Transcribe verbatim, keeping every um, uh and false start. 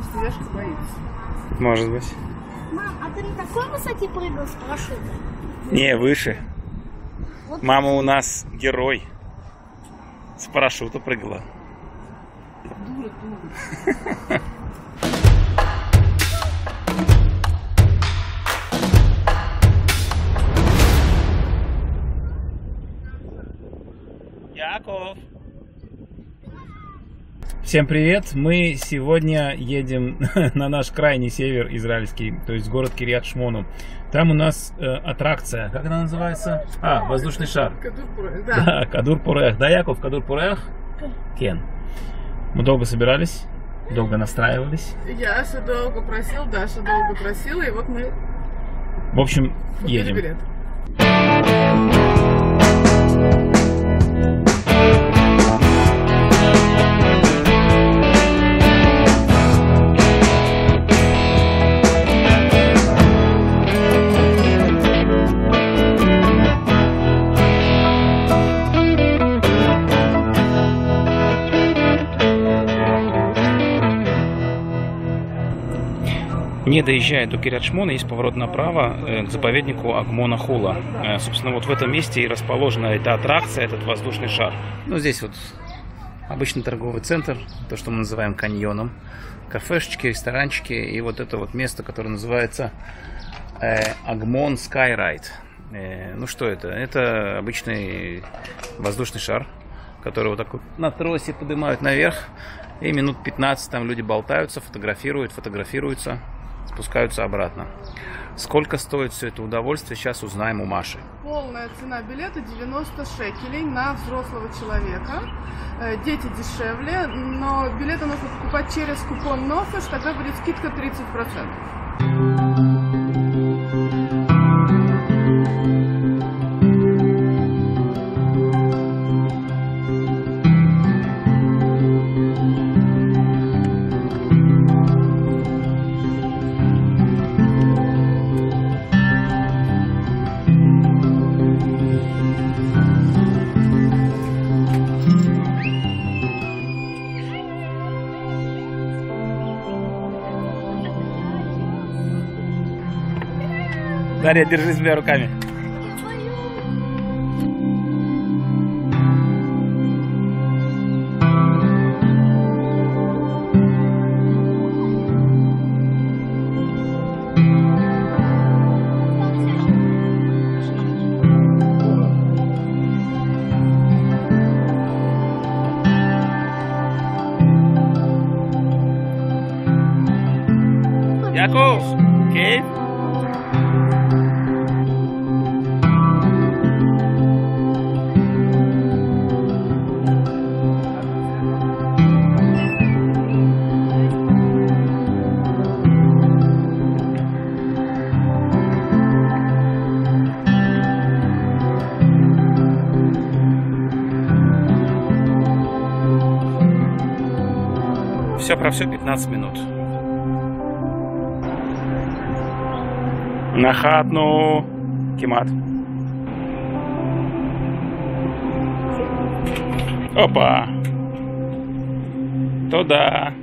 Девушка боится. Может быть. Мам, а ты на такой высоте прыгал с парашютом? Не, выше. Вот. Мама у нас герой. С парашюта прыгала. Дура, дура. Яков. Всем привет! Мы сегодня едем на наш крайний север израильский, то есть город Кирьят-Шмону. Там у нас э, аттракция, как она называется? А, воздушный шар. Кадур-Пурех, да. Да, Кадур-Пурех. Да, Яков, Кадур-Пурех? Кен. Мы долго собирались, долго настраивались. Яша долго просил, Даша долго просила, и вот мы В общем, купили едем. билет. Не доезжая до Кирьят-Шмона, есть поворот направо э, к заповеднику Агмона Хула. Э, собственно, вот в этом месте и расположена эта аттракция, этот воздушный шар. Ну, здесь вот обычный торговый центр, то, что мы называем каньоном. Кафешечки, ресторанчики и вот это вот место, которое называется э, Агмон Skyride. Э, ну, что это? Это обычный воздушный шар, который вот так вот на тросе поднимают наверх. И минут пятнадцать там люди болтаются, фотографируют, фотографируются, спускаются обратно. Сколько стоит все это удовольствие, сейчас узнаем у Маши. Полная цена билета девяносто шекелей на взрослого человека. Дети дешевле, но билеты нужно покупать через купон Нофеш, тогда будет скидка тридцать процентов. Дарья, держи себя руками. Яков, окей? Все про все пятнадцать минут. Нахатну кимат. Опа. Туда.